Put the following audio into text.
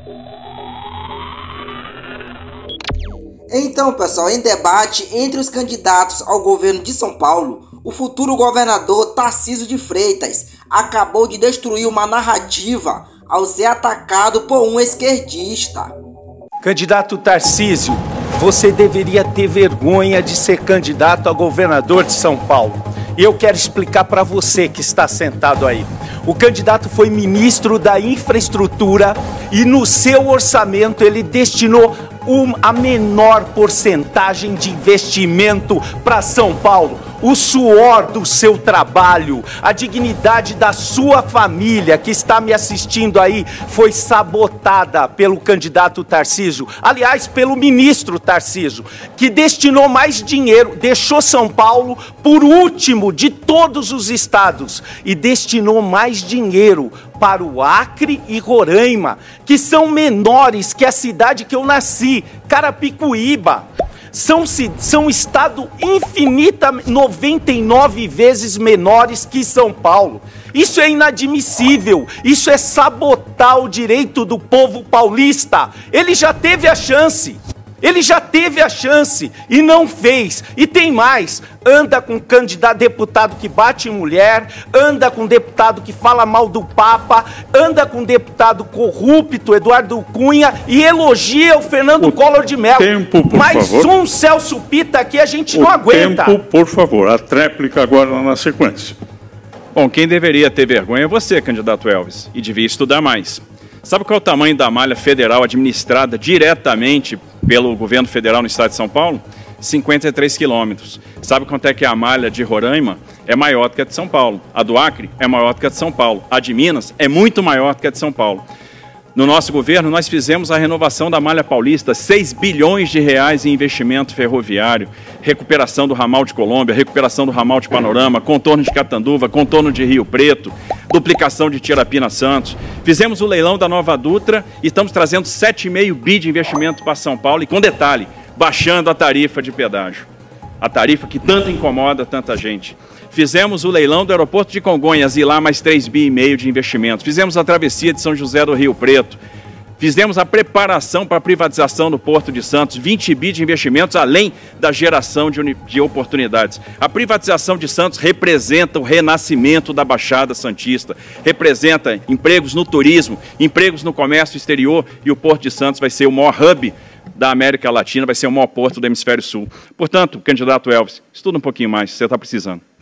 Então, pessoal, em debate entre os candidatos ao governo de São Paulo, o futuro governador Tarcísio de Freitas acabou de destruir uma narrativa ao ser atacado por um esquerdista. Candidato Tarcísio, você deveria ter vergonha de ser candidato a governador de São Paulo. E eu quero explicar para você que está sentado aí. O candidato foi ministro da Infraestrutura e no seu orçamento ele destinou a menor porcentagem de investimento para São Paulo. O suor do seu trabalho, a dignidade da sua família que está me assistindo aí foi sabotada pelo candidato Tarcísio, aliás, pelo ministro Tarcísio, que destinou mais dinheiro, deixou São Paulo por último de todos os estados e destinou mais dinheiro para o Acre e Roraima, que são menores que a cidade que eu nasci, Carapicuíba. São estado infinitamente 99 vezes menores que São Paulo. Isso é inadmissível, isso é sabotar o direito do povo paulista. Ele já teve a chance. Ele já teve a chance e não fez. E tem mais, anda com candidato deputado que bate em mulher, anda com deputado que fala mal do Papa, anda com deputado corrupto, Eduardo Cunha, e elogia o Fernando Collor de Mello. Tempo, por Mais favor. um Celso Pitta aqui a gente não aguenta. Tempo, por favor. A tréplica agora na sequência. Bom, quem deveria ter vergonha é você, candidato Elvis, e devia estudar mais. Sabe qual é o tamanho da malha federal administrada diretamente pelo governo federal no estado de São Paulo? 53 quilômetros. Sabe quanto é que a malha de Roraima? É maior do que a de São Paulo. A do Acre é maior do que a de São Paulo. A de Minas é muito maior do que a de São Paulo. No nosso governo, nós fizemos a renovação da malha paulista, 6 bilhões de reais em investimento ferroviário, recuperação do ramal de Colômbia, recuperação do ramal de Panorama, contorno de Catanduva, contorno de Rio Preto, duplicação de Tirapina Santos. Fizemos o leilão da Nova Dutra e estamos trazendo 7,5 bi de investimento para São Paulo e, com detalhe, baixando a tarifa de pedágio. A tarifa que tanto incomoda tanta gente. Fizemos o leilão do aeroporto de Congonhas e lá mais 3,5 bi de investimento. Fizemos a travessia de São José do Rio Preto. Fizemos a preparação para a privatização do Porto de Santos, 20 bi de investimentos, além da geração de oportunidades. A privatização de Santos representa o renascimento da Baixada Santista, representa empregos no turismo, empregos no comércio exterior e o Porto de Santos vai ser o maior hub da América Latina, vai ser o maior porto do Hemisfério Sul. Portanto, candidato Elvis, estuda um pouquinho mais, você está precisando.